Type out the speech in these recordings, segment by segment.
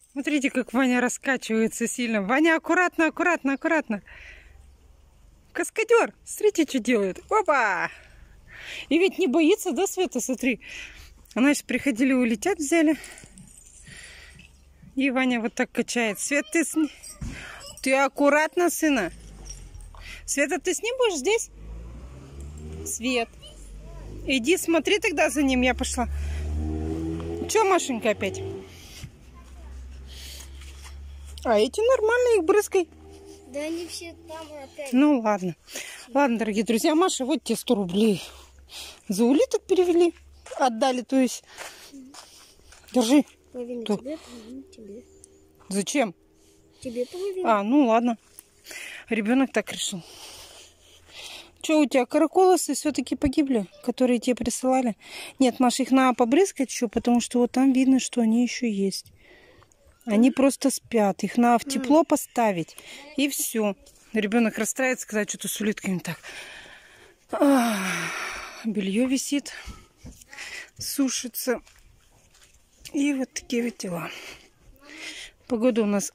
Смотрите, как Ваня раскачивается сильно. Ваня, аккуратно, аккуратно, аккуратно. Каскадер. Смотрите, что делает. Опа! И ведь не боится, да, Света? Смотри. Она сейчас приходили, улетят, взяли. И Ваня вот так качает. Свет, ты аккуратно, сына. Света, ты с ним будешь здесь? Свет. Иди, смотри тогда за ним. Я пошла. Че, Машенька, опять? А эти нормально, их брызгай. Да они все там опять. Ну ладно. Ладно, дорогие друзья, Маша, вот тебе 100 рублей. За улиток перевели. Отдали, то есть. Держи. Половину тебе, половину тебе. Зачем? Тебе половину. А, ну ладно. Ребенок так решил. Что, у тебя караколосы все-таки погибли, которые тебе присылали? Нет, Маша, их надо побрызгать еще, потому что вот там видно, что они еще есть. Они просто спят. Их надо в тепло поставить. И все. Ребенок расстраивается, сказать, что-то с улитками так. Белье висит, сушится. И вот такие вот дела. Погода у нас.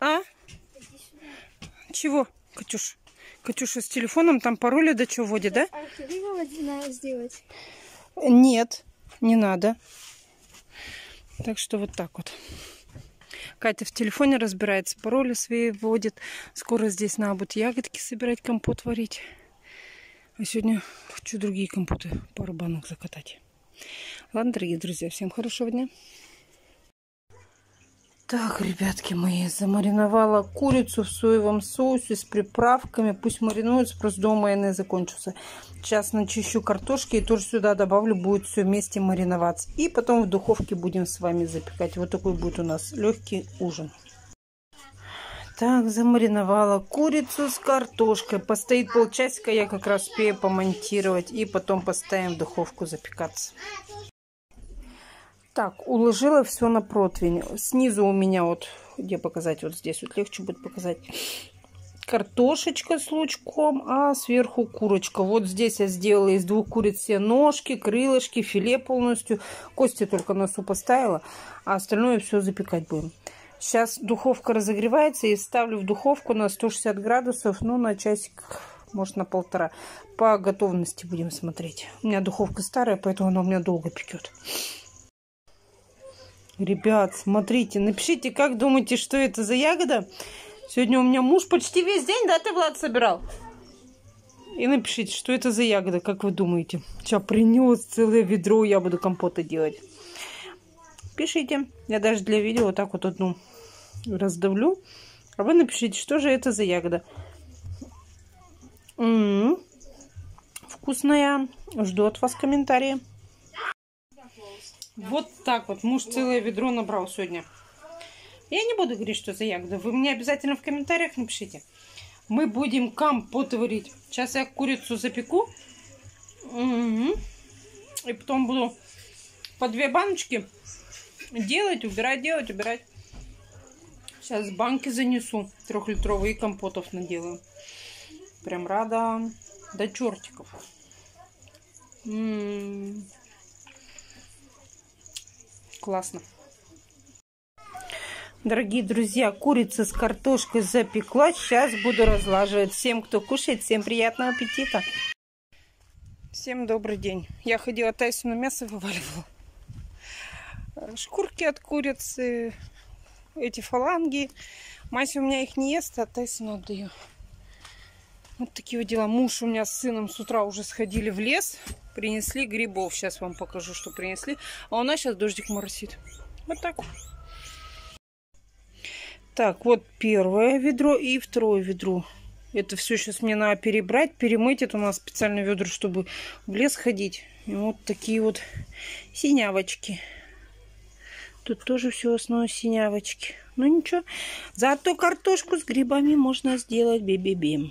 Чего, Катюш? Катюша с телефоном там пароли до чего вводит, да? А вывод надо сделать? Нет, не надо. Так что вот так вот. Катя в телефоне разбирается, пароли свои вводит. Скоро здесь надо будет ягодки собирать, компот варить. А сегодня хочу другие компоты, пару банок закатать. Ладно, дорогие друзья, всем хорошего дня. Так, ребятки мои, замариновала курицу в соевом соусе с приправками. Пусть маринуется, просто дома майонез закончился. Сейчас начищу картошки и тоже сюда добавлю, будет все вместе мариноваться. И потом в духовке будем с вами запекать. Вот такой будет у нас легкий ужин. Так, замариновала курицу с картошкой. Постоит полчасика, я как раз успею помонтировать. И потом поставим в духовку запекаться. Так, уложила все на противень. Снизу у меня вот, где показать, вот здесь вот легче будет показать. Картошечка с лучком, а сверху курочка. Вот здесь я сделала из 2 куриц все ножки, крылышки, филе полностью. Кости только на суп поставила, а остальное все запекать будем. Сейчас духовка разогревается и ставлю в духовку на 160 градусов, ну на часик, может на 1,5. По готовности будем смотреть. У меня духовка старая, поэтому она у меня долго пекет. Ребят, смотрите, напишите, как думаете, что это за ягода? Сегодня у меня муж почти весь день, да, ты, Влад, собирал? И напишите, что это за ягода, как вы думаете? Сейчас принес целое ведро, я буду компота делать. Пишите. Я даже для видео вот так вот одну раздавлю. А вы напишите, что же это за ягода. Вкусная. Жду от вас комментарии. Вот так вот. Муж целое ведро набрал сегодня. Я не буду говорить, что за ягода. Вы мне обязательно в комментариях напишите. Мы будем компот варить. Сейчас я курицу запеку. И потом буду по 2 баночки делать, убирать, делать, убирать. Сейчас банки занесу 3-литровые и компотов наделаю. Прям рада до чертиков. Классно. Дорогие друзья, курица с картошкой запекла. Сейчас буду разлаживать. Всем, кто кушает, всем приятного аппетита. Всем добрый день. Я ходила Тайсону мясо вываливала. Шкурки от курицы, эти фаланги. Мася у меня их не ест, а Тайсону отдаю. Вот такие вот дела. Муж у меня с сыном с утра уже сходили в лес. Принесли грибов. Сейчас вам покажу, что принесли. А у нас сейчас дождик моросит. Вот так. Так, вот первое ведро и второе ведро. Это все сейчас мне надо перебрать, перемыть. Это у нас специальное ведро, чтобы в лес ходить. И вот такие вот синявочки. Тут тоже все основное синявочки. Ну ничего. Зато картошку с грибами можно сделать би-би-бим.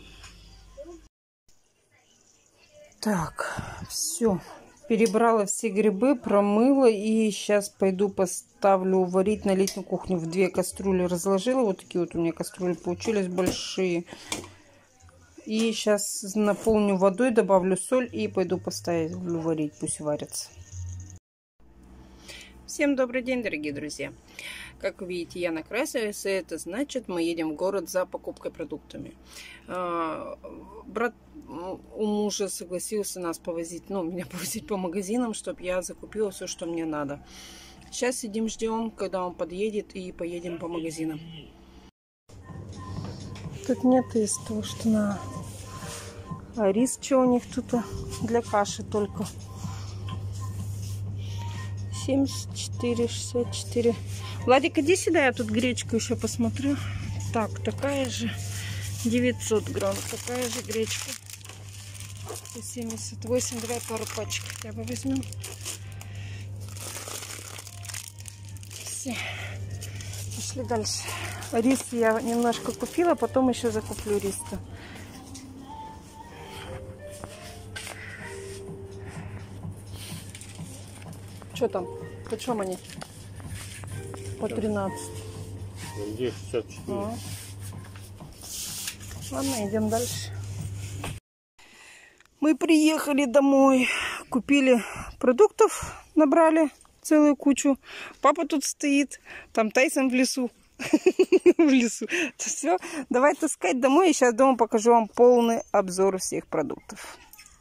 Так, все. Перебрала все грибы, промыла. И сейчас пойду поставлю варить, налить на кухню. В 2 кастрюли разложила. Вот такие вот у меня кастрюли получились большие. И сейчас наполню водой, добавлю соль и пойду поставлю варить. Пусть варятся. Всем добрый день, дорогие друзья. Как вы видите, я накрасилась, и это значит, мы едем в город за покупкой продуктами. Брат у мужа согласился нас повозить, ну, меня повозить по магазинам, чтобы я закупила все, что мне надо. Сейчас сидим, ждем, когда он подъедет, и поедем по магазинам. Тут нет из того, что на... А рис, что у них тут? Для каши только. 74, 64. Владик, иди сюда, я тут гречку еще посмотрю. Так, такая же 900 грамм, такая же гречка. 78, давай пару пачек хотя бы возьмем. Все. Пошли дальше. Рис я немножко купила, потом еще закуплю рис-то. Что там? Почем они? По 13. 64. Ладно, идем дальше. Мы приехали домой, купили продуктов, набрали целую кучу. Папа тут стоит, там Тайсон в лесу. В лесу. Все, давай таскать домой. И сейчас дома покажу вам полный обзор всех продуктов.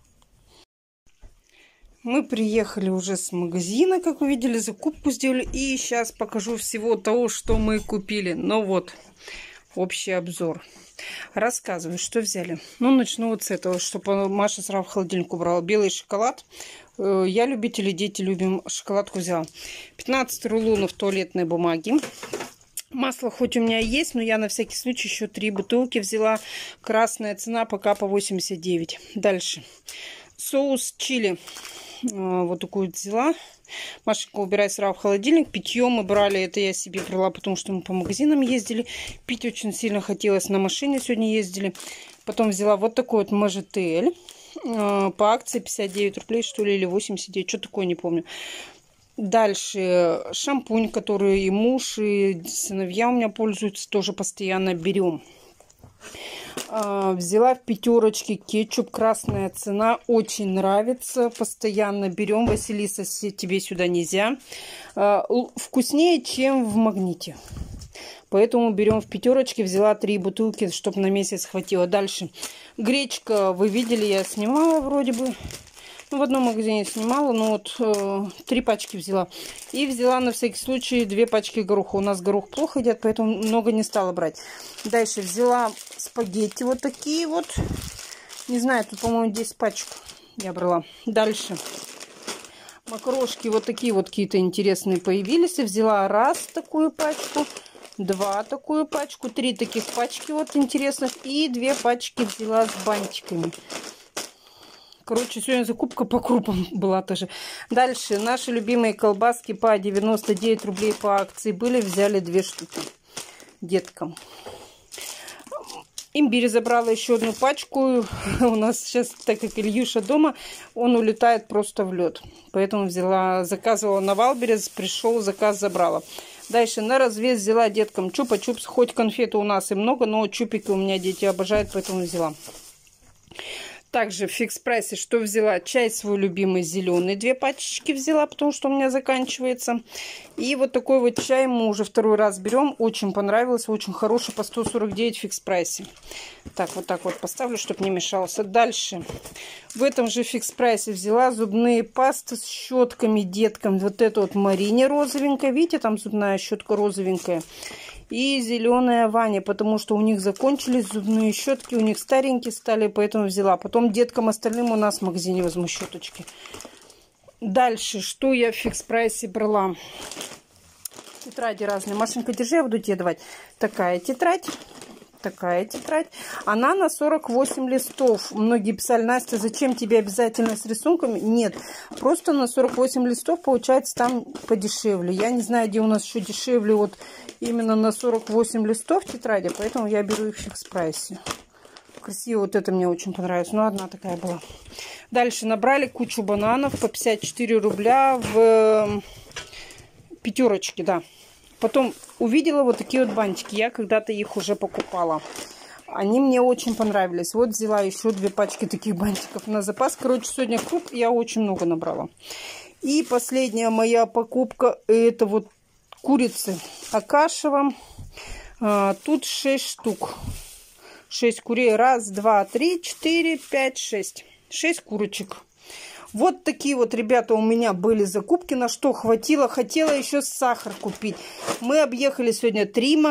Мы приехали уже с магазина, как вы видели, закупку сделали. И сейчас покажу всего того, что мы купили. Ну вот, общий обзор. Рассказываю, что взяли. Ну, начну вот с этого, чтобы Маша сразу в холодильник убрала. Белый шоколад. Я любитель, и дети любим. Шоколадку взяла. 15 рулонов туалетной бумаги. Масло хоть у меня есть, но я на всякий случай еще 3 бутылки взяла. Красная цена пока по 89. Дальше. Соус чили. Вот такую взяла. Машенька, убирай сразу в холодильник. Питье мы брали, это я себе брала, потому что мы по магазинам ездили. Пить очень сильно хотелось, на машине сегодня ездили. Потом взяла вот такой вот Мажитель. По акции 59 рублей, что ли, или 89, что такое, не помню. Дальше шампунь, который и муж, и сыновья у меня пользуются, тоже постоянно берем. Взяла в пятерочке кетчуп, красная цена, очень нравится, постоянно берем. Василиса, тебе сюда нельзя. Вкуснее, чем в Магните, поэтому берем в пятерочке. Взяла 3 бутылки, чтобы на месяц хватило. Дальше гречка, вы видели, я снимала вроде бы. Ну, в одном магазине снимала, но вот 3 пачки взяла. И взяла на всякий случай 2 пачки гороха. У нас горох плохо едят, поэтому много не стала брать. Дальше взяла спагетти вот такие вот. Не знаю, тут, по-моему, 10 пачек я брала. Дальше макарошки вот такие вот какие-то интересные появились. И взяла раз такую пачку, 2 такую пачку, 3 таких пачки вот интересных. И 2 пачки взяла с бантиками. Короче, сегодня закупка по крупам была тоже. Дальше наши любимые колбаски по 99 рублей по акции были. Взяли 2 штуки деткам. Имбирь забрала еще 1 пачку. У нас сейчас, так как Ильюша дома, он улетает просто в лед. Поэтому взяла, заказывала на Валберес, пришел, заказ забрала. Дальше на развес взяла деткам чупа-чупс. Хоть конфеты у нас и много, но чупики у меня дети обожают, поэтому взяла. Также в фикс прайсе что взяла? Чай свой любимый зеленый. 2 пачечки взяла, потому что у меня заканчивается. И вот такой вот чай мы уже 2-й раз берем. Очень понравился, очень хороший, по 149 в фикс прайсе. Так вот поставлю, чтобы не мешался. Дальше. В этом же фикс прайсе взяла зубные пасты с щетками деткам. Вот это вот Марине розовенькая. Видите, там зубная щетка розовенькая. И зеленая Ваня, потому что у них закончились зубные щетки, у них старенькие стали, поэтому взяла. Потом деткам остальным у нас в магазине возьму щеточки. Дальше, что я в фикс прайсе брала? Тетради разные. Машенька, держи, я буду тебе давать. Такая тетрадь. Такая тетрадь. Она на 48 листов. Многие писали: Настя, зачем тебе обязательно с рисунками? Нет, просто на 48 листов получается там подешевле. Я не знаю, где у нас еще дешевле вот именно на 48 листов тетради, поэтому я беру их в фикс прайсе. Красиво, вот это мне очень понравилось. Но одна такая была. Дальше набрали кучу бананов по 54 рубля в пятерочке, да. Потом увидела вот такие вот бантики. Я когда-то их уже покупала. Они мне очень понравились. Вот взяла еще 2 пачки таких бантиков на запас. Короче, сегодня круп я очень много набрала. И последняя моя покупка. Это вот курицы Акашева. Тут 6 штук. 6 курей. 1, 2, 3, 4, 5, 6. 6 курочек. Вот такие вот, ребята, у меня были закупки, на что хватило. Хотела еще сахар купить. Мы объехали сегодня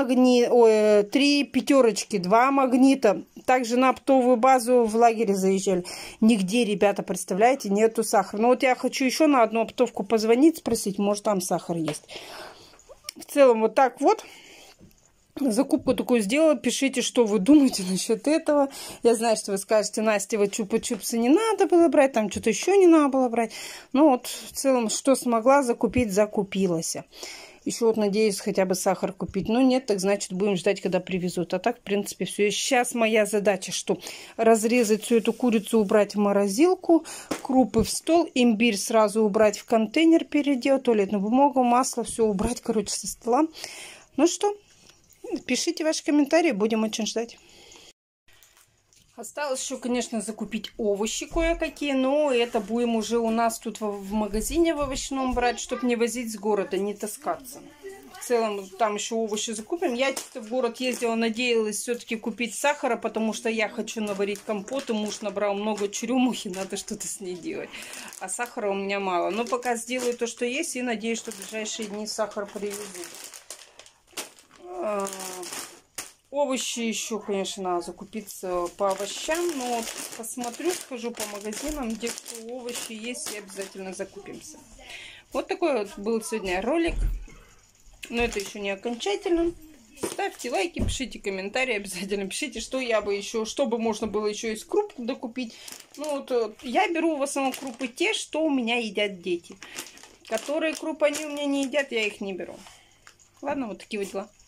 3 пятерочки, 2 магнита. Также на оптовую базу в лагере заезжали. Нигде, ребята, представляете, нету сахара. Но вот я хочу еще на одну оптовку позвонить, спросить, может там сахар есть. В целом вот так вот. Закупку такую сделала. Пишите, что вы думаете насчет этого. Я знаю, что вы скажете, Настя, вот чупа-чупсы не надо было брать, там что-то еще не надо было брать. Ну вот, в целом, что смогла закупить, закупилась. Еще вот надеюсь хотя бы сахар купить. Но нет, так значит будем ждать, когда привезут. А так, в принципе, все. И сейчас моя задача, что разрезать всю эту курицу, убрать в морозилку, крупы в стол, имбирь сразу убрать в контейнер, переделать, туалетную бумагу, масло, все убрать, короче, со стола. Ну что? Пишите ваши комментарии, будем очень ждать. Осталось еще, конечно, закупить овощи кое-какие, но это будем уже у нас тут в магазине в овощном брать, чтобы не возить с города, не таскаться. В целом, там еще овощи закупим. Я в город ездила, надеялась все-таки купить сахара, потому что я хочу наварить компот, и муж набрал много черемухи, надо что-то с ней делать. А сахара у меня мало. Но пока сделаю то, что есть, и надеюсь, что в ближайшие дни сахар привезут. Овощи еще, конечно, надо закупиться по овощам, но вот посмотрю, схожу по магазинам, где овощи есть, и обязательно закупимся. Вот такой вот был сегодня ролик, но это еще не окончательно. Ставьте лайки, пишите комментарии, обязательно пишите, что я бы еще, чтобы можно было еще из круп докупить. Ну вот я беру в основном крупы те, что у меня едят дети. Которые крупы они у меня не едят, я их не беру. Ладно, вот такие вот дела.